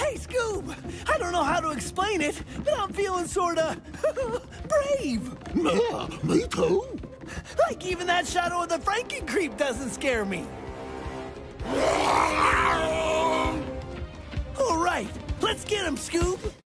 Hey, Scoob! I don't know how to explain it, but I'm feeling sorta brave. Yeah, me too. Like even that shadow of the Frankencreep doesn't scare me. All right, let's get him, Scoob.